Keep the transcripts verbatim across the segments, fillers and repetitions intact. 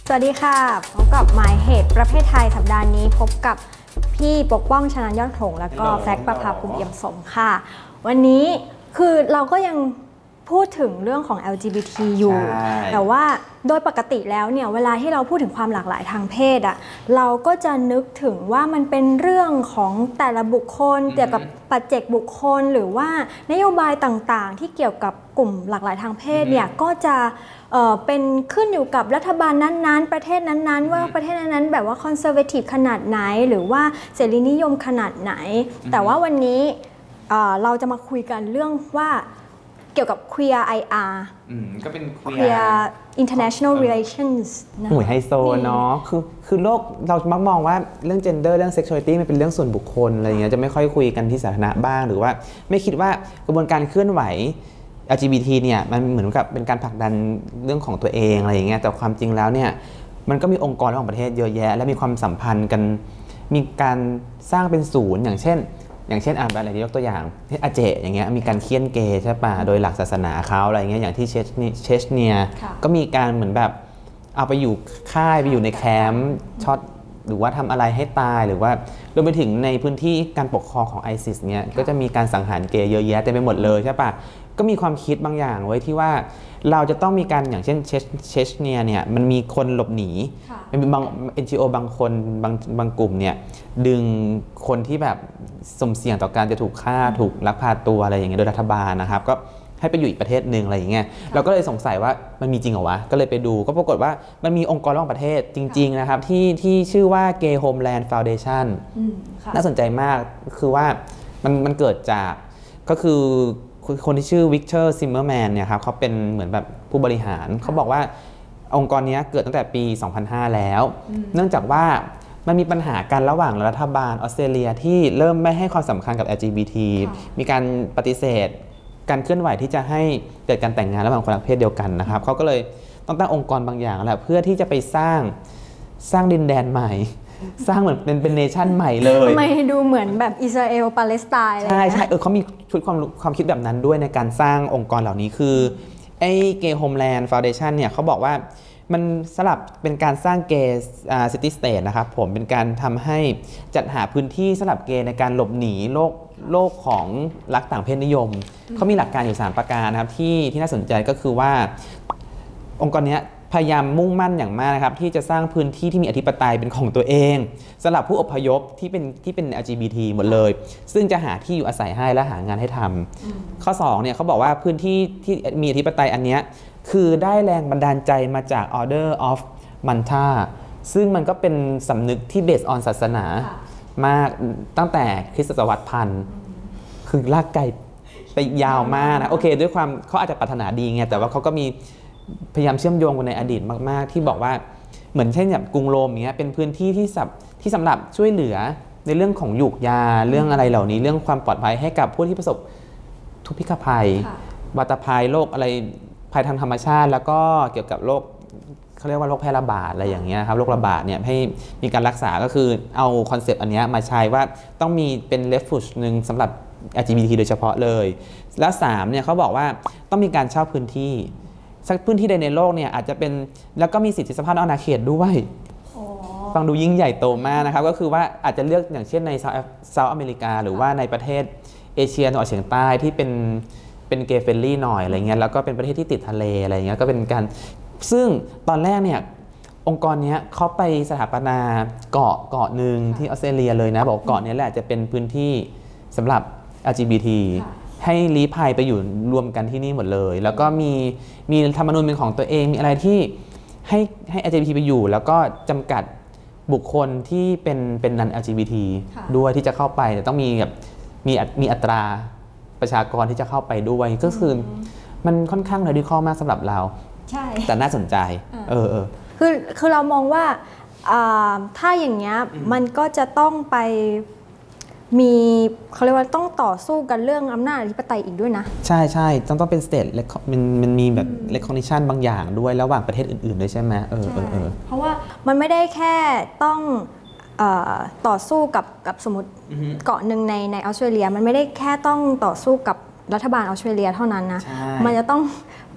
สวัสดีค่ะพบกับหมายเหตุประเภทไทยสัปดาห์นี้พบกับพี่ปกป้องชนันยอดหงส์แล้วก็แฟลกประภาภูมิเอี่ยมสมค่ะวันนี้คือเราก็ยังพูดถึงเรื่องของ แอล จี บี ที อยู่แต่ว่าโดยปกติแล้วเนี่ยเวลาที่เราพูดถึงความหลากหลายทางเพศอะเราก็จะนึกถึงว่ามันเป็นเรื่องของแต่ละบุคคลเกี่ยวกับปัจเจกบุคคลหรือว่านโยบายต่างๆที่เกี่ยวกับกลุ่มหลากหลายทางเพศเนี่ยก็จะเอ่อเป็นขึ้นอยู่กับรัฐบาลนั้นๆประเทศนั้นๆว่าประเทศนั้นๆแบบว่าคอนเซอร์เวทีฟขนาดไหนหรือว่าเสรีนิยมขนาดไหนแต่ว่าวันนี้เอ่อเราจะมาคุยกันเรื่องว่าเกี่ยวกับ Queer ไอ อาร์อืมก็เป็น Queer International Relations นะหวยไฮโซเนาะคือคือโลกเรามักมองว่าเรื่อง gender เรื่อง sexuality มันเป็นเรื่องส่วนบุคคลอะไรอย่างเงี้ยจะไม่ค่อยคุยกันที่สาธารณะบ้างหรือว่าไม่คิดว่ากระบวนการเคลื่อนไหว แอล จี บี ที เนี่ยมันเหมือนกับเป็นการผลักดันเรื่องของตัวเองอะไรอย่างเงี้ยแต่ความจริงแล้วเนี่ยมันก็มีองค์กรของประเทศเยอะแยะและมีความสัมพันธ์กันมีการสร้างเป็นศูนย์อย่างเช่นอย่างเช่นอ่านอะไรยกตัวอย่างที่อาเจอย่างเงี้ยมีการเคี่ยนเกย์ใช่ป่ะโดยหลักศาสนาเขาอะไรเงี้ยอย่างที่เชเชชเนียก็มีการเหมือนแบบเอาไปอยู่ค่ายไปอยู่ในแคมป์ช็อตหรือว่าทำอะไรให้ตายหรือว่ารวมไปถึงในพื้นที่การปกครองของไอซิสเนี่ยก็จะมีการสังหารเกย์เยอะแยะเต็มไปหมดเลยใช่ป่ะก็มีความคิดบางอย่างไว้ที่ว่าเราจะต้องมีการอย่างเช่นเชเชชเนียเนี่ยมันมีคนหลบหนีเป็นบาง เอ็น จี โอ บางคนบางบางกลุ่มเนี่ยดึงคนที่แบบสุ่มเสี่ยงต่อการจะถูกฆ่าถูกลักพาตัวอะไรอย่างเงี้ยโดยรัฐบาลนะครับก็ให้ไปอยู่อีกประเทศหนึ่งอะไรอย่างเงี้ยเราก็เลยสงสัยว่ามันมีจริงเหรอวะก็เลยไปดูก็ปรากฏว่ามันมีองค์กรระหว่างประเทศจริงๆนะครับที่ที่ชื่อว่า Gay Homeland Foundation น่าสนใจมากคือว่ามันมันเกิดจากก็คือคนที่ชื่อวิกเตอร์ซิมเมอร์แมนเนี่ยครับเขาเป็นเหมือนแบบผู้บริหารเขาบอกว่าองค์กรนี้เกิดตั้งแต่ปี สองพันห้า แล้วเนื่องจากว่ามันมีปัญหากันระหว่างรัฐบาลออสเตรเลียที่เริ่มไม่ให้ความสำคัญกับ แอล จี บี ที มีการปฏิเสธการเคลื่อนไหวที่จะให้เกิดการแต่งงานระหว่างคนรักเพศเดียวกันนะครับเขาก็เลยต้องตั้งองค์กรบางอย่างแหละเพื่อที่จะไปสร้างสร้างดินแดนใหม่สร้างเหมือนเป็นเป็นเนชั่นใหม่เลยทำไมดูเหมือนแบบอิสราเอลปาเลสไตน์ใช่ใช่เออเขามีชุดความความคิดแบบนั้นด้วยในการสร้างองค์กรเหล่านี้คือไอ้ Gay Homeland Foundation เนี่ยเขาบอกว่ามันสลับเป็นการสร้างเกย์ซิตี้สเตทนะครับผมเป็นการทำให้จัดหาพื้นที่สำหรับเกย์ในการหลบหนีโลกโลกของรักต่างเพศนิยมเขามีหลักการอยู่สามประการนะครับที่ที่น่าสนใจก็คือว่าองค์กรนี้พยายามมุ่งมั่นอย่างมากนะครับที่จะสร้างพื้นที่ที่มีอธิปไตยเป็นของตัวเองสำหรับผู้อพยพที่เป็นที่เป็น แอล จี บี ที หมดเลยซึ่งจะหาที่อยู่อาศัยให้และหางานให้ทำข้อสองเนี่ยเขาบอกว่าพื้นที่ที่มีอธิปไตยอันนี้คือได้แรงบันดาลใจมาจาก Order of Malta ซึ่งมันก็เป็นสำนึกที่เบสออนศาสนามากตั้งแต่คริสตศตวรรษพันคือลากไกลไปยาวมากนะโอเคด้วยความเขาอาจจะปรารถนาดีไงแต่ว่าเขาก็มีพยายามเชื่อมโยงกันในอดีตมากๆที่บอกว่าเหมือนเช่นแบบกรุงโรมอย่างเงี้ยเป็นพื้นที่ที่สับที่สำหรับช่วยเหลือในเรื่องของหยูกยาเรื่องอะไรเหล่านี้เรื่องความปลอดภัยให้กับผู้ที่ประสบทุพพิฆภัยวัฏภัยโรคอะไรภัยทางธรรมชาติแล้วก็เกี่ยวกับโรคเขาเรียกว่าโรคแพร่ระบาดอะไรอย่างเงี้ยครับโรคระบาดเนี่ยให้มีการรักษาก็คือเอาคอนเซปต์อันนี้มาใช้ว่าต้องมีเป็นเรฟูจหนึ่งสำหรับ แอล จี บี ที โดยเฉพาะเลยแล้วสามเนี่ยเขาบอกว่าต้องมีการเช่าพื้นที่สักพื้นที่ใดในโลกเนี่ยอาจจะเป็นแล้วก็มีสิทธิสภาพอาณาเขตด้วยฟังดูยิ่งใหญ่โตมากนะครับก็คือว่าอาจจะเลือกอย่างเช่นในเซาท์อเมริกาหรือว่าในประเทศเอเชียตะวันออกเฉียงใต้ที่เป็นเป็นเกย์เฟรนลี่หน่อยอะไรเงี้ยแล้วก็เป็นประเทศที่ติดทะเลอะไรเงี้ยก็เป็นการซึ่งตอนแรกเนี่ยองค์กรนี้เขาไปสถาปนาเกาะเกาะหนึ่งที่ออสเตรเลียเลยนะบอกเกาะนี้แหละจะเป็นพื้นที่สำหรับ แอล จี บี ที ให้ลี้ภัยไปอยู่รวมกันที่นี่หมดเลยแล้วก็มีมีธรรมนูญเป็นของตัวเองมีอะไรที่ให้ให้ แอล จี บี ที ไปอยู่แล้วก็จำกัดบุคคลที่เป็นเป็นนัน แอล จี บี ที ด้วยที่จะเข้าไปแต่ต้องมีแบบมีมีอัตราประชากรที่จะเข้าไปด้วยก็คือมันค่อนข้างเรดิคอลมากสำหรับเราใช่แต่น่าสนใจเออเออคือคือเรามองว่าถ้าอย่างเงี้ยมันก็จะต้องไปมีเขาเรียกว่าต้องต่อสู้กันเรื่องอำนาจอธิปไตยอีกด้วยนะใช่ใช่ต้องต้องเป็นสเตทมันมันมีแบบเรคคอนดิชันบางอย่างด้วยระหว่างประเทศอื่นๆด้วยใช่ไหมเออเออเออเพราะว่ามันไม่ได้แค่ต้องต่อสู้กับกับสมมติเกาะหนึ่งในในออสเตรเลียมันไม่ได้แค่ต้องต่อสู้กับรัฐบาลออสเตรเลียเท่านั้นนะมันจะต้อง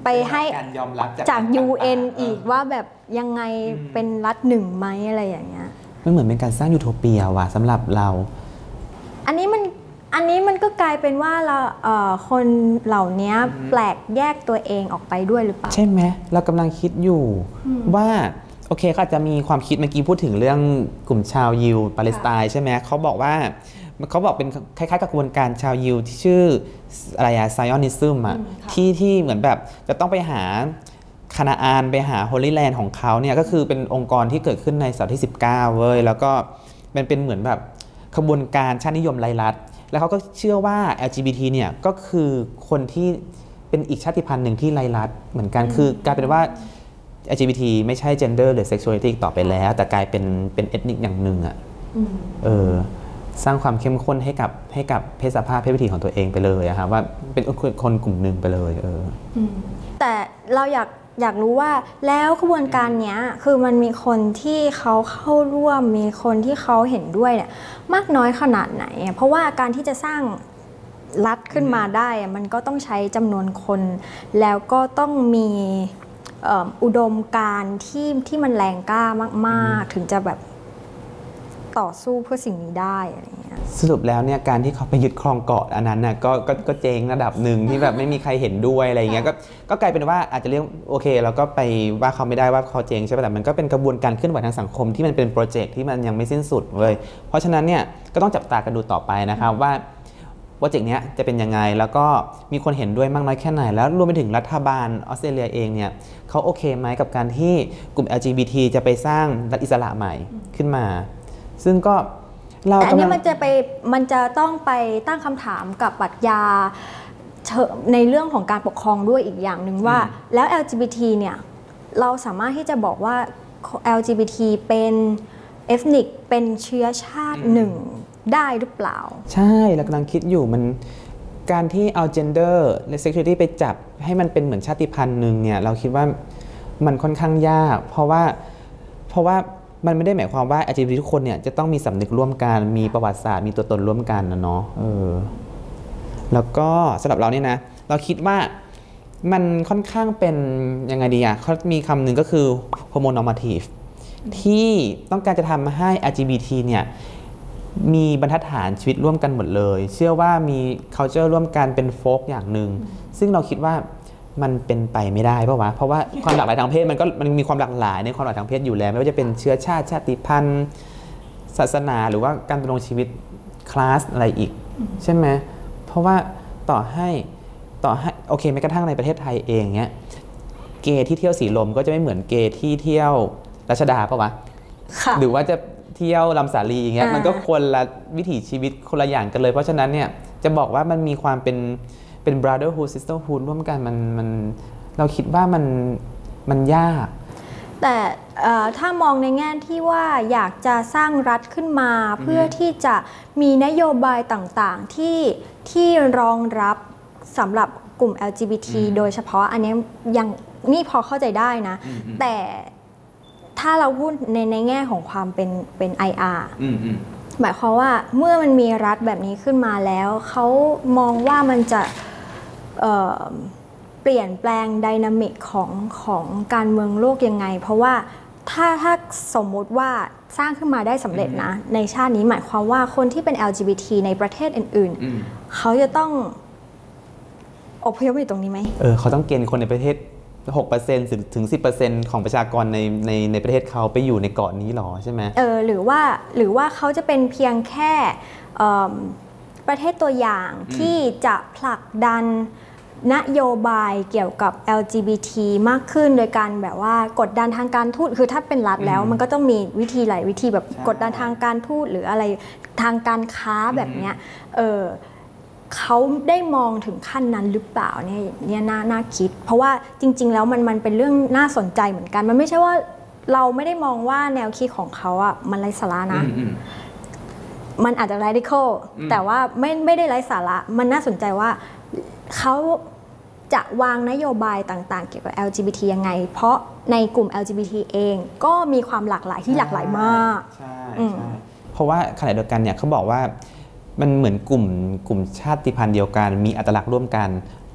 ไปให้การยอมรับจาก ยู เอ็น อีกว่าแบบยังไงเป็นรัฐหนึ่งไหมอะไรอย่างเงี้ยมันเหมือนเป็นการสร้างยูโทเปียว่ะสำหรับเราอันนี้มันอันนี้มันก็กลายเป็นว่าเราเอ่อคนเหล่านี้แปลกแยกตัวเองออกไปด้วยหรือเปล่าใช่ไหมเรากำลังคิดอยู่ว่าโอเคเขาอาจจะมีความคิดเมื่อกี้พูดถึงเรื่องกลุ่มชาวยิวปาเลสไตน์ใช่ไหมเขาบอกว่าเขาบอกเป็นคล้ายๆกับกระบวนการชาวยิวที่ชื่ออะไรอะไซออนิซึมอะที่ที่เหมือนแบบจะต้องไปหาคานาอานไปหาโฮลี่แลนด์ของเขาเนี่ยก็คือเป็นองค์กรที่เกิดขึ้นในศตวรรษที่สิบเก้าเว้ยแล้วก็มันเป็นเหมือนแบบขบวนการชาตินิยมไร้รัฐแล้วเขาก็เชื่อว่า แอล จี บี ที เนี่ยก็คือคนที่เป็นอีกชาติพันธุ์หนึ่งที่ไร้รัฐเหมือนกันคือกลายเป็นว่า แอล จี บี ที ไม่ใช่ gender หรือ sexuality ต่อไปแล้วแต่กลายเป็นเป็นเอทนิกอย่างหนึ่งอะเออสร้างความเข้มข้นให้กับให้กับเพศสภาพเพศวิถีของตัวเองไปเลยอะครับว่าเป็นคนกลุ่มหนึ่งไปเลยเออแต่เราอยากอยากรู้ว่าแล้วขบวนการเนี้ยคือมันมีคนที่เขาเข้าร่วมมีคนที่เขาเห็นด้วยเนี่ยมากน้อยขนาดไหนเพราะว่าการที่จะสร้างรัฐขึ้นมาได้มันก็ต้องใช้จำนวนคนแล้วก็ต้องมีอุดมการณ์ที่ที่มันแรงกล้ามากๆถึงจะแบบต่อสู้เพื่อสิ่งนี้ได้อะไรเงี้ยสรุปแล้วเนี่ยการที่เขาไปยึดครองเกาะอันนั้นน่ะก็ก็ก็เจ๊งระดับหนึ่งที่แบบไม่มีใครเห็นด้วยอะไรเงี้ยก็ก็กลายเป็นว่าอาจจะเรียกโอเคเราก็ไปว่าเขาไม่ได้ว่าเขาเจ๊งใช่ไหมแต่มันก็เป็นกระบวนการเคลื่อนไหวทางสังคมที่มันเป็นโปรเจกต์ที่มันยังไม่สิ้นสุดเลยเพราะฉะนั้นเนี่ยก็ต้องจับตากันดูต่อไปนะครับว่าโปรเจกต์นี้จะเป็นยังไงแล้วก็มีคนเห็นด้วยมากน้อยแค่ไหนแล้วรวมไปถึงรัฐบาลออสเตรเลียเองเนี่ยเขาโอเคไหมกับการที่กลุ่ม แอล จี บี ที จะไปสร้างรัฐอิสระใหม่ขึ้นมาซึ่งก็เราแต่อันนี้มันจะไปมันจะต้องไปตั้งคำถามกับปรัชญาในเรื่องของการปกครองด้วยอีกอย่างหนึ่งว่าแล้ว แอล จี บี ที เนี่ยเราสามารถที่จะบอกว่า แอล จี บี ที เป็นเอทนิกเป็นเชื้อชาติหนึ่งได้หรือเปล่าใช่เรากำลังคิดอยู่มันการที่เอา gender และ sexuality ไปจับให้มันเป็นเหมือนชาติพันธุ์หนึ่งเนี่ยเราคิดว่ามันค่อนข้างยากเพราะว่าเพราะว่ามันไม่ได้หมายความว่า แอล จี บี ที ทุกคนเนี่ยจะต้องมีสำนึกร่วมกันมีประวัติศาสตร์มีตัวตนร่วมกันนะเนาะเออแล้วก็สำหรับเราเนี่ยนะเราคิดว่ามันค่อนข้างเป็นยังไงดีอ่ะเขามีคำหนึ่งก็คือ homonormative ที่ต้องการจะทำให้ แอล จี บี ที เนี่ยมีบรรทัดฐานชีวิตร่วมกันหมดเลยเชื่อว่ามี culture ร่วมกันเป็นโฟล์กอย่างหนึ่งซึ่งเราคิดว่ามันเป็นไปไม่ได้เพราะว่าเพราะว่าความหลากหลายทางเพศมันก็มันมีความหลากหลายในความหลากหลายทางเพศอยู่แล้วไม่ว่าจะเป็นเชื้อชาติชาติพันธุ์ศาสนาหรือว่าการดำรงชีวิตคลาสอะไรอีกใช่ไหมเพราะว่าต่อให้ต่อให้โอเคแม้กระทั่งในประเทศไทยเองเนี้ยเกย์ที่เที่ยวสีลมก็จะไม่เหมือนเกย์ที่เที่ยวรัชดาป่ะวะหรือว่าจะเที่ยวลำสาลีอย่างเงี้ยมันก็คนละวิถีชีวิตคนละอย่างกันเลยเพราะฉะนั้นเนี่ยจะบอกว่ามันมีความเป็นเป็น brotherhood sisterhood ร่วมกันมันมันเราคิดว่ามันมันยากแต่ถ้ามองในแง่ที่ว่าอยากจะสร้างรัฐขึ้นมาเพื่อที่จะมีนโยบายต่างๆที่ที่รองรับสำหรับกลุ่ม แอล จี บี ที โดยเฉพาะอันนี้ยังนี่พอเข้าใจได้นะแต่ถ้าเราพูดในในแง่ของความเป็นเป็น ไอ อาร์ หมายความว่าเมื่อมันมีรัฐแบบนี้ขึ้นมาแล้วเขามองว่ามันจะเอ่อเปลี่ยนแปลงไดนามิกของของการเมืองโลกยังไงเพราะว่าถ้าถ้าสมมุติว่าสร้างขึ้นมาได้สำเร็จนะในชาตินี้หมายความว่าคนที่เป็น แอล จี บี ที ในประเทศอื่นๆเขาจะต้องอพยพอยู่ตรงนี้ไหมเออเขาต้องเกณฑ์คนในประเทศ หกเปอร์เซ็นต์ ถึง สิบเปอร์เซ็นต์ ของประชากรในในในประเทศเขาไปอยู่ในเกาะนี้หรอใช่ไหมเออหรือว่าหรือว่าเขาจะเป็นเพียงแค่ประเทศตัวอย่างที่จะผลักดันนโยบายเกี่ยวกับ แอล จี บี ที มากขึ้นโดยการแบบว่ากดดันทางการทูตคือถ้าเป็นรัฐแล้วมันก็ต้องมีวิธีหลายวิธีแบบกดดันทางการทูตหรืออะไรทางการค้าแบบเนี้ยเออเขาได้มองถึงขั้นนั้นหรือเปล่าเนี่ยเนี่ยน่าน่าคิดเพราะว่าจริงๆแล้วมันมันเป็นเรื่องน่าสนใจเหมือนกันมันไม่ใช่ว่าเราไม่ได้มองว่าแนวคิดของเขาอ่ะมันไร้สาระนะมันอาจจะ radical แต่ว่าไม่ไม่ได้ไร้สาระมันน่าสนใจว่าเขาจะวางนโยบายต่างๆเกี่ยวกับ แอล จี บี ที ยังไงเพราะในกลุ่ม แอล จี บี ที เองก็มีความหลากหลายที่หลากหลายมากใช่ใช่เพราะว่าขณะเดียวกันเนี่ยเขาบอกว่ามันเหมือนกลุ่มกลุ่มชาติพันธุ์เดียวกันมีอัตลักษณ์ร่วมกันท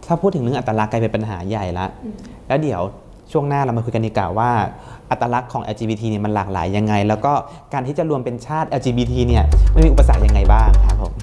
ถ้าพูดถึงเรื่องอัตลักษณ์กลายเป็นปัญหาใหญ่ละแล้วเดี๋ยวช่วงหน้าเรามาคุยกันดีกว่าว่าอัตลักษณ์ของ แอล จี บี ที เนี่ยมันหลากหลายยังไงแล้วก็การที่จะรวมเป็นชาติ แอล จี บี ที เนี่ยมันมีอุปสรรคยังไงบ้างครับผม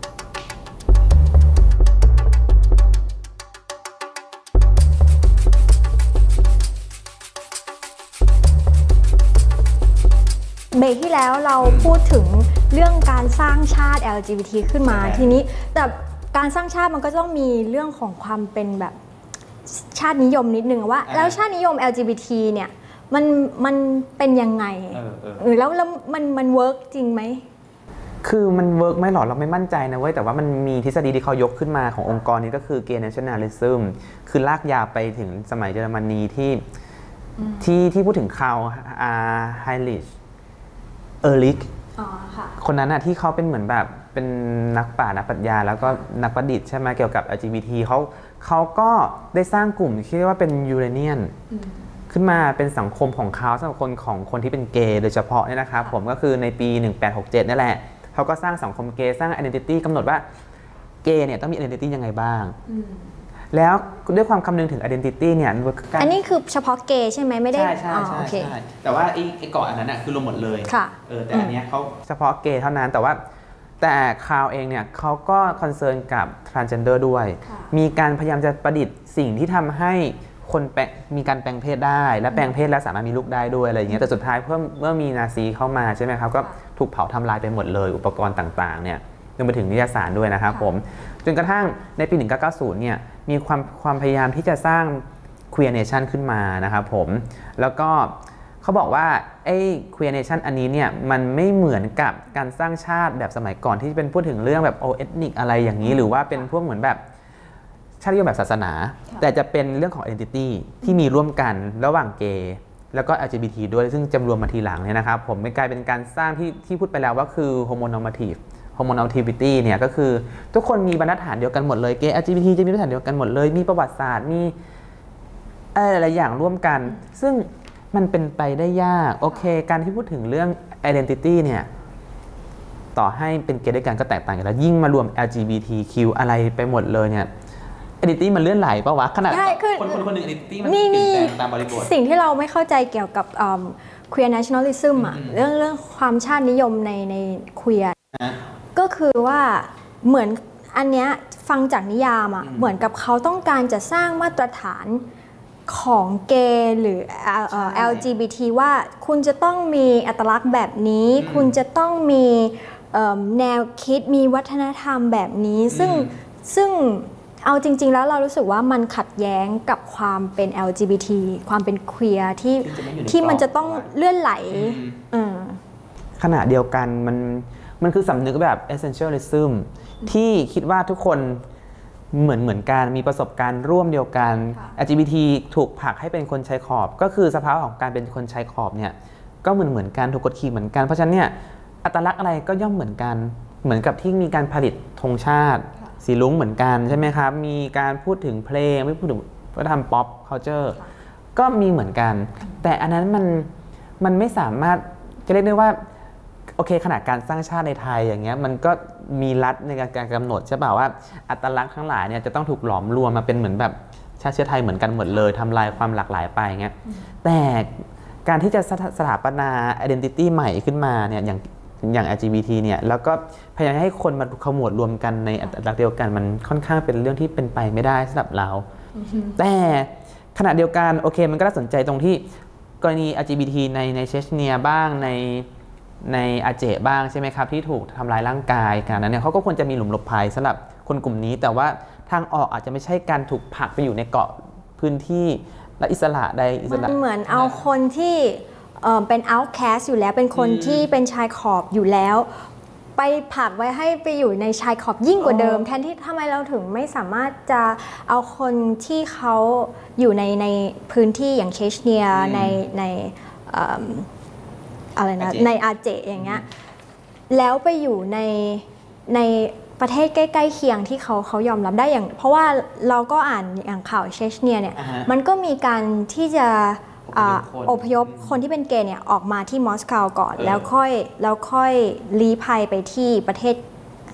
เบรกที่แล้วเราพูดถึงเรื่องการสร้างชาติ แอล จี บี ที ขึ้นมาทีนี้แต่การสร้างชาติมันก็ต้องมีเรื่องของความเป็นแบบชาตินิยมนิดนึงว่าแล้วชาตินิยม แอล จี บี ที เนี่ยมันมันเป็นยังไงเออเออแล้วแล้วมันมันเวิร์กจริงไหมคือมันเวิร์กไหมหรอเราไม่มั่นใจนะเว้ยแต่ว่ามันมีทฤษฎีที่เขายกขึ้นมาขององค์กรนี้ก็คือ Gay Nationalism คือลากยาวไปถึงสมัยเยอรมนีที่ที่ที่พูดถึงคาร์ลไฮริชเออร์ลิกคนนั้นน่ะที่เขาเป็นเหมือนแบบเป็นนักปราชญ์นักปรัชญาแล้วก็นักประดิษฐ์ใช่ไหมเกี่ยวกับ แอล จี บี ที เขาเขาก็ได้สร้างกลุ่มที่เรียกว่าเป็นยูเรเนียนขึ้นมาเป็นสังคมของเขาสังคมของคนที่เป็นเกย์โดยเฉพาะเนี่ยนะครับผมก็คือในปีหนึ่งพันแปดร้อยหกสิบเจ็ดนั่นแหละเขาก็สร้างสังคมเกย์สร้าง identity กำหนดว่าเกย์เนี่ยต้องมี identity ยังไงบ้างแล้วด้วยความคำนึงถึง identity เนี่ยอันนี้คือเฉพาะเกย์ใช่ไหมไม่ได้ใช่ใช่ใช่ใช่แต่ว่าไอ้ไอ้เกาะอันนั้นน่ะคือรวมหมดเลยค่ะเออแต่อันเนี้ยเขาเฉพาะเกย์เท่านั้นแต่ว่าแต่คาวเองเนี่ยเขาก็คอนเซิร์นกับ transgender ด้วยมีการพยายามจะประดิษฐ์สิ่งที่ทำให้คนแปลงมีการแปลงเพศได้และแปลงเพศแล้วสามารถมีลูกได้ด้วยอะไรอย่างเงี้ยแต่สุดท้ายเพิ่มเมื่อมีนาซีเข้ามาใช่ไหมครับก็ถูกเผาทำลายไปหมดเลยอุปกรณ์ต่างๆเนี่ยรวมไปถึงนิตยสารด้วยนะครับผมจนกระทั่งในปีหนึ่งพันเก้าร้อยเก้าสิบเนี่ยมีความความพยายามที่จะสร้าง Queer Nation ขึ้นมานะครับผมแล้วก็เขาบอกว่าไอ้ Queer Nation อันนี้เนี่ยมันไม่เหมือนกับการสร้างชาติแบบสมัยก่อนที่เป็นพูดถึงเรื่องแบบโอเอทนิกอะไรอย่างนี้หรือว่าเป็นพวกเหมือนแบบชาตินิยมแบบศาสนาแต่จะเป็นเรื่องของ identity ที่มีร่วมกันระหว่างเกย์แล้วก็ แอล จี บี ที ด้วยซึ่งจำรวมมาทีหลังเนี่ยนะครับผมไม่กลายเป็นการสร้างที่ที่พูดไปแล้วว่าคือ homonormative homonormativity เนี่ยก็คือทุกคนมีบรรทัดฐานเดียวกันหมดเลยเกย์ แอล จี บี ที จะมีบรรทัดฐานเดียวกันหมดเลยมีประวัติศาสตร์มีอะไรหลายอย่างร่วมกันซึ่งมันเป็นไปได้ยากโอเคการที่พูดถึงเรื่อง identity เนี่ยต่อให้เป็นเกย์ด้วยกันก็แตกต่างกันแล้วยิ่งมารวม แอล จี บี ที คิว อะไรไปหมดเลยเนี่ย identity มันเลื่อนไหลปะวะขนาดคนคนคนหนึ่ง identity มันเปลี่ยนแปลงตามบริบทสิ่งที่เราไม่เข้าใจเกี่ยวกับ queer nationalism อ่ะเรื่องเรื่องความชาตินิยมในใน queer ก็คือว่าเหมือนอันเนี้ยฟังจากนิยามอ่ะเหมือนกับเขาต้องการจะสร้างมาตรฐานของเกย์หรือ แอล จี บี ที ว่าคุณจะต้องมีอัตลักษณ์แบบนี้คุณจะต้องมีแนวคิดมีวัฒนธรรมแบบนี้ซึ่งซึ่งเอาจริงๆแล้วเรารู้สึกว่ามันขัดแย้งกับความเป็น แอล จี บี ที ความเป็นเคลียร์ที่ที่มันจะต้องเลื่อนไหลขณะเดียวกันมันมันคือสำนึกแบบ essentialism ที่คิดว่าทุกคนเหมือนเหมือนกันมีประสบการณ์ร่วมเดียวกัน แอล จี บี ที ถูกผลักให้เป็นคนชายขอบก็คือสภาวะของการเป็นคนชายขอบเนี่ยก็เหมือนเหมือนกันถูกกดขี่เหมือนกันเพราะฉะนั้นเนี่ยอัตลักษณ์อะไรก็ย่อมเหมือนกันเหมือนกับที่มีการผลิตธงชาติสีลุ้งเหมือนกันใช่ไหมครับมีการพูดถึงเพลงไม่พูดถึงวัฒนธรรมป๊อปคัลเจอร์ก็มีเหมือนกันแต่อันนั้นมันมันไม่สามารถจะเรียกได้ว่าโอเคขนาดการสร้างชาติในไทยอย่างเงี้ยมันก็มีรัฐในการกำหนดใช่ป่าวว่าอัตลักษณ์ทั้งหลายเนี่ยจะต้องถูกหลอมรวมมาเป็นเหมือนแบบชาติเชื้อไทยเหมือนกันหมดเลยทำลายความหลากหลายไปเงี้ยแต่การที่จะสถาปนา identity ใหม่ขึ้นมาเนี่ยอย่างอย่าง แอล จี บี ที เนี่ยแล้วก็พยายามให้คนมาขมวดรวมกันในอัตลักษณ์เดียวกันมันค่อนข้างเป็นเรื่องที่เป็นไปไม่ได้สำหรับเราแต่ขณะเดียวกันโอเคมันก็น่าสนใจตรงที่กรณี แอล จี บี ที ในในเชชเนียบ้างในในอาเจบ้างใช่ไหมครับที่ถูกทำลายร่างกายการนั้นเนี่ยเขาก็ควรจะมีหลุมหลบภัยสำหรับคนกลุ่มนี้แต่ว่าทางออกอาจจะไม่ใช่การถูกผลักไปอยู่ในเกาะพื้นที่และอิสระใดอิสระมันเหมือนเอาคนที่เป็น outcast อยู่แล้วเป็นคนที่เป็นชายขอบอยู่แล้วไปผลักไว้ให้ไปอยู่ในชายขอบยิ่งกว่าเดิมแทนที่ทำไมเราถึงไม่สามารถจะเอาคนที่เขาอยู่ในในพื้นที่อย่างเชชเนียในในอะไรนะในอาเจอย่างเงี้ยแล้วไปอยู่ในในประเทศใกล้ๆเคียงที่เขาเขายอมรับได้อย่างเพราะว่าเราก็อ่านอย่างข่าวเชชเนียเนี่ย uh-huh. มันก็มีการที่จะอพยพคนที่เป็นเกย์เนี่ยออกมาที่มอสโกวก่อน uh-huh. แล้วค่อยแล้วค่อยลี้ภัยไปที่ประเทศ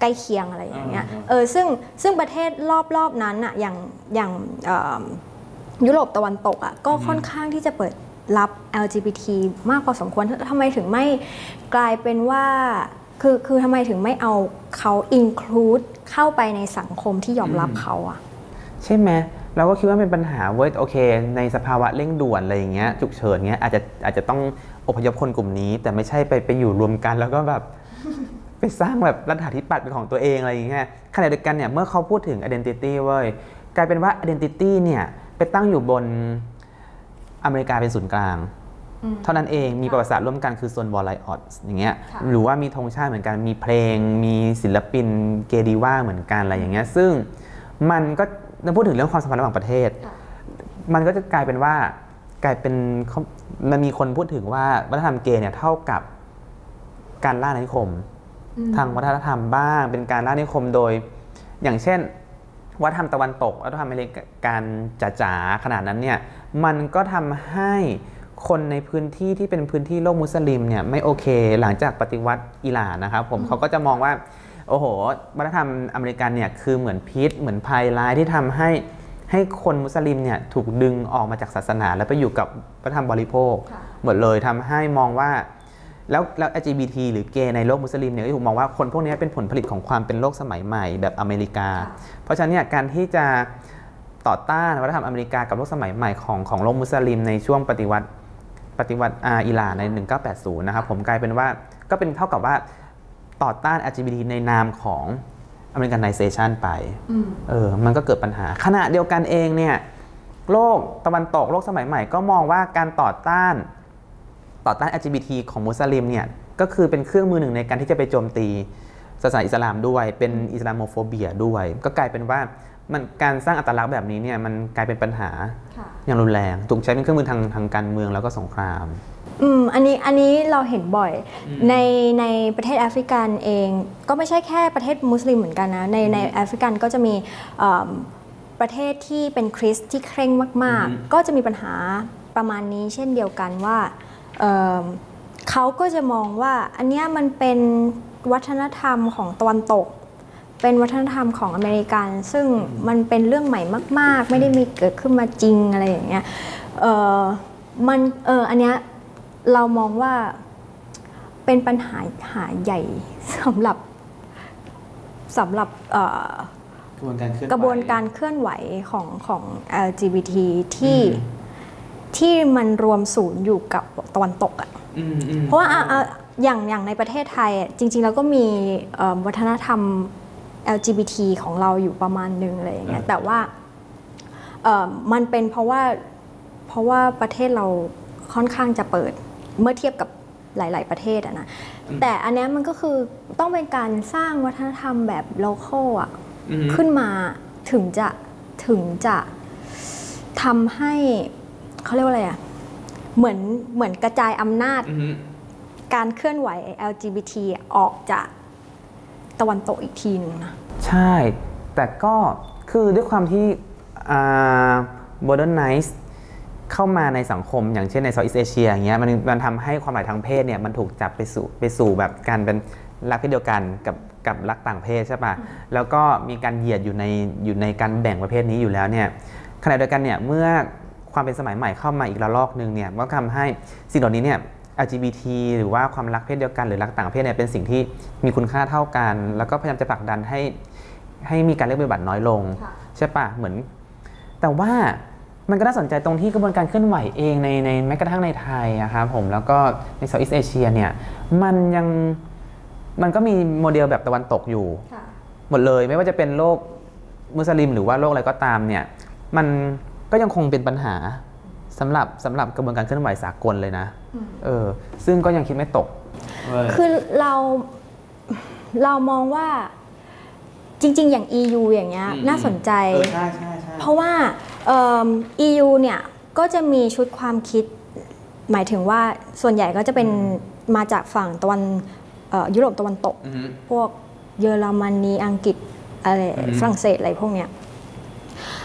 ใกล้เคียงอะไรอย่างเงี้ยเออซึ่งซึ่งประเทศรอบๆนั้นอะอย่างอย่างยุโรปตะวันตกอะก็ค่อนข้างที่จะเปิดรับ แอล จี บี ที มากพอสมควรทำไมถึงไม่กลายเป็นว่าคือคือทำไมถึงไม่เอาเขา include เข้าไปในสังคมที่ยอมรับเขาอะใช่ไหมเราก็คิดว่าเป็นปัญหาเว้ยโอเคในสภาวะเร่งด่วนอะไรอย่างเงี้ยฉุกเฉินเงี้ยอาจจะอาจจะต้องอพยพคนกลุ่มนี้แต่ไม่ใช่ไปไปอยู่รวมกันแล้วก็แบบไปสร้างแบบรัฐาธิปัตย์เป็นของตัวเองอะไรอย่างเงี้ยขณะเดียวกันเนี่ยเมื่อเขาพูดถึง identity เว้ยกลายเป็นว่า identity เนี่ยไปตั้งอยู่บนอเมริกาเป็นศูนย์กลางเท่านั้นเองมีประวัติศาสตร์ร่วมกันคือโซนวอลไลออตอย่างเงี้ยหรือว่ามีธงชาติเหมือนกันมีเพลงมีศิลปินเกดีว่าเหมือนกันอะไรอย่างเงี้ยซึ่งมันก็ถ้าพูดถึงเรื่องความสัมพันธ์ระหว่างประเทศมันก็จะกลายเป็นว่ากลายเป็นมันมีคนพูดถึงว่าวัฒนธรรมเกย์เนี่ยเท่ากับการล่าอาณานิคมทางวัฒนธรรมบ้างเป็นการล่าอาณานิคมโดยอย่างเช่นวัฒนธรรมตะวันตกวัฒนธรรมอเมริกันจ๋าๆขนาดนั้นเนี่ยมันก็ทำให้คนในพื้นที่ที่เป็นพื้นที่โลกมุสลิมเนี่ยไม่โอเคหลังจากปฏิวัติอิหร่านนะครับผมเขาก็จะมองว่าโอ้โหวัฒนธรรมอเมริกันเนี่ยคือเหมือนพิษเหมือนภัยร้ายที่ทำให้ให้คนมุสลิมเนี่ยถูกดึงออกมาจากศาสนาแล้วไปอยู่กับวัฒนธรรมบริโภคหมดเลยทำให้มองว่าแล้วแล้ว แอล จี บี ที หรือเกย์ในโลกมุสลิมเนี่ยก็ถูกมองว่าคนพวกนี้เป็นผลผลิตของความเป็นโลกสมัยใหม่แบบอเมริกาเพราะฉะนั้นเนี่ยการที่จะต่อต้านวัฒนธรรมอเมริกากับโลกสมัยใหม่ของของโลกมุสลิมในช่วงปฏิวัติปฏิวัติอิหร่านในหนึ่งเก้าแปดศูนย์นะครับผมกลายเป็นว่าก็เป็นเท่ากับว่าต่อต้าน แอล จี บี ที ในนามของ Americanization ไปเออมันก็เกิดปัญหาขณะเดียวกันเองเนี่ยโลกตะวันตกโลกสมัยใหม่ก็มองว่าการต่อต้านต่อต้าน แอล จี บี ที ของมุสลิมเนี่ยก็คือเป็นเครื่องมือหนึ่งในการที่จะไปโจมตีศาสนาอิสลามด้วยเป็นอิสลามโมโฟเบียด้วยก็กลายเป็นว่ามันการสร้างอัตลักษณ์แบบนี้เนี่ยมันกลายเป็นปัญหาอย่างรุนแรงถูกใช้เป็นเครื่องมือทางทางการเมืองแล้วก็สงครามอืมอันนี้อันนี้เราเห็นบ่อยในในประเทศแอฟริกันเองก็ไม่ใช่แค่ประเทศมุสลิมเหมือนกันนะในในแอฟริกันก็จะมีประเทศที่เป็นคริสต์ที่เคร่งมากๆก็จะมีปัญหาประมาณนี้เช่นเดียวกันว่า เ, เขาก็จะมองว่าอันนี้มันเป็นวัฒนธรรมของตะวันตกเป็นวัฒนธรรมของอเมริกันซึ่งมันเป็นเรื่องใหม่มากๆไม่ได้มีเกิดขึ้นมาจริงอะไรอย่างเงี้ยเออมันเอออันเนี้ยเรามองว่าเป็นปัญหาหาใหญ่สำหรับสำหรับกระบวนการเคลื่อนไหวของของ แอล จี บี ที ที่ที่มันรวมศูนย์อยู่กับตะวันตกอ่ะเพราะว่าอย่างอย่างในประเทศไทยจริงๆแล้วก็มีวัฒนธรรม แอล จี บี ที ของเราอยู่ประมาณนึงอะไรอย่างเงี้ยแต่ว่ามันเป็นเพราะว่าเพราะว่าประเทศเราค่อนข้างจะเปิดเมื่อเทียบกับหลายๆประเทศอะนะแต่อันนี้มันก็คือต้องเป็นการสร้างวัฒนธรรมแบบโลคอลอะขึ้นมาถึงจะถึงจะทำให้เขาเรียกว่าอะไรอะเหมือนเหมือนกระจายอำนาจการเคลื่อนไหว แอล จี บี ที ออกจากตะวันตกอีกทีนึงนะใช่แต่ก็คือด้วยความที่โมเดิร์นไนซ์เข้ามาในสังคมอย่างเช่นในเซาท์อีสต์เอเชียอย่างเงี้ยมันมันทำให้ความหมายทางเพศเนี่ยมันถูกจับไปสู่ไปสู่แบบการเป็นรักเพศเดียวกันกับกับรักต่างเพศใช่ปะแล้วก็มีการเหยียดอยู่ในอยู่ในการแบ่งประเภทนี้อยู่แล้วเนี่ยขณะเดียวกันเนี่ยเมื่อความเป็นสมัยใหม่เข้ามาอีกระลอกนึงเนี่ยมันก็ทำให้สิ่งเหล่านี้เนี่ย แอล จี บี ที หรือว่าความรักเพศเดียวกันหรือรักต่างเพศเนี่ยเป็นสิ่งที่มีคุณค่าเท่ากันแล้วก็พยายามจะผลักดันให้ให้มีการเลือกปฏิบัติน้อยลงใช่ปะเหมือนแต่ว่ามันก็น่าสนใจตรงที่กระบวนการเคลื่อนไหวเองในในแม้กระทั่งในไทยนะครับผมแล้วก็ในเซาท์อีสต์เอเชียเนี่ยมันยังมันก็มีโมเดลแบบตะวันตกอยู่หมดเลยไม่ว่าจะเป็นโลกมุสลิมหรือว่าโลกอะไรก็ตามเนี่ยมันก็ยังคงเป็นปัญหาสำหรับสำหรับกระบวนการเคลื่อนไหวสากลเลยนะเออซึ่งก็ยังคิดไม่ตกคือเราเรามองว่าจริงๆอย่าง อี ยู อย่างเงี้ยน่าสนใจเพราะว่าเอ่อ อี ยู เนี่ยก็จะมีชุดความคิดหมายถึงว่าส่วนใหญ่ก็จะเป็นมาจากฝั่งตะวันยุโรปตะวันตกพวกเยอรมนีอังกฤษอะไรฝรั่งเศสอะไรพวกเนี้ย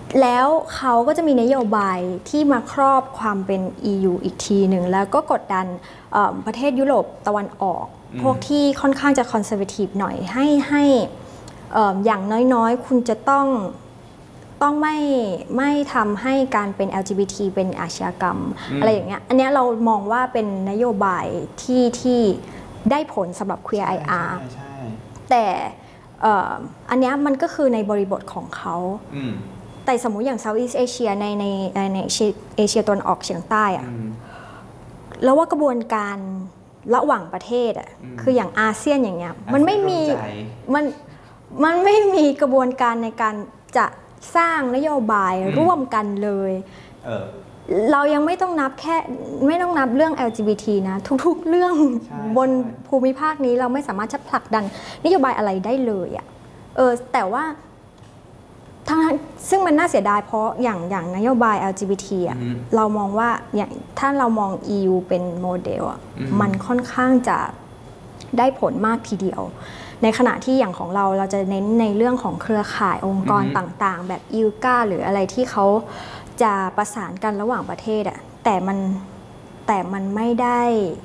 แล้วเขาก็จะมีนโยบายที่มาครอบความเป็น อี ยู อีกทีหนึ่งแล้วก็กดดันประเทศยุโรปตะวันออกพวกที่ค่อนข้างจะคอนเซอร์เวทีฟหน่อยให้ให้อย่างน้อยๆคุณจะต้องต้องไม่ไม่ทำให้การเป็น แอล จี บี ที เป็นอาชญากรรม อ, อะไรอย่างเงี้ยอันนี้เรามองว่าเป็นนโยบายที่ที่ได้ผลสำหรับ Queer ไอ อาร์ แต่อันนี้มันก็คือในบริบทของเขาแต่สมมุติอย่าง Southeast Asia ในในในเอเชียตะวันออกเฉียงใต้อะแล้วว่ากระบวนการระหว่างประเทศอ่ะคืออย่างอาเซียนอย่างเงี้ยมันไม่มีมันมันไม่มีกระบวนการในการจะสร้างนโยบายร่วมกันเลยเออเรายังไม่ต้องนับแค่ไม่ต้องนับเรื่อง แอล จี บี ที นะทุกๆเรื่องบนภูมิภาคนี้เราไม่สามารถจะผลักดันนโยบายอะไรได้เลยอ่ะเออแต่ว่าทั้งซึ่งมันน่าเสียดายเพราะอย่างอย่างนโยบาย แอล จี บี ที อ่ะเรามองว่าอย่างถ้าเรามอง อี ยู เป็นโมเดลอ่ะมันค่อนข้างจะได้ผลมากทีเดียวในขณะที่อย่างของเราเราจะเน้นในเรื่องของเครือข่ายองค์กรต่างๆแบบอิลกาหรืออะไรที่เขาจะประสานกันระหว่างประเทศอ่ะแต่มันแต่มันไม่ได้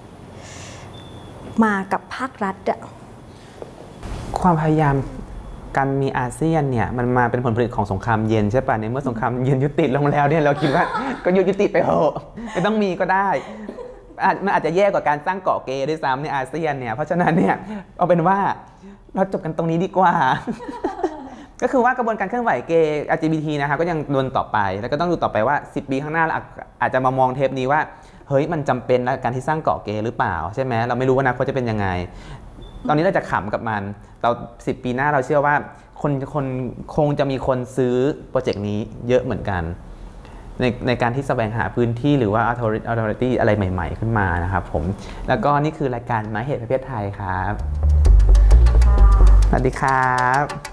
มากับภาครัฐอ่ะความพยายามการมีอาเซียนเนี่ยมันมาเป็นผลผลิตของสงครามเย็นใช่ป่ะในเมื่อสงครามเย็นยุติลงแล้วเนี่ยเราคิดว่าก็ยุติไปเถอะไม่ต้องมีก็ได้มันอาจจะแย่กว่าการสร้างเกาะเกย์ด้วยซ้ำในอาเซียนเนี่ยเพราะฉะนั้นเนี่ยเอาเป็นว่าเราจบกันตรงนี้ดีกว่า ก็คือว่ากระบวนการเคลื่อนไหวเกย์ แอล จี บี ที นะครับก็ยังดำเนินต่อไปแล้วก็ต้องดูต่อไปว่าสิบปีข้างหน้าอาจจะมามองเทปนี้ว่าเฮ้ยมันจำเป็นนะการที่สร้างเกาะเกย์หรือเปล่าใช่ไหมเราไม่รู้ว่าอนาคตจะเป็นยังไงตอนนี้เราจะขำกับมันเราสิบปีหน้าเราเชื่อว่าคนคนคงจะมีคนซื้อโปรเจกต์นี้เยอะเหมือนกันในในการที่แสวงหาพื้นที่หรือว่า authority อะไรใหม่ๆขึ้นมานะครับผมแล้วก็นี่คือรายการหมายเหตุประเภทไทยครับสวัสดีครับ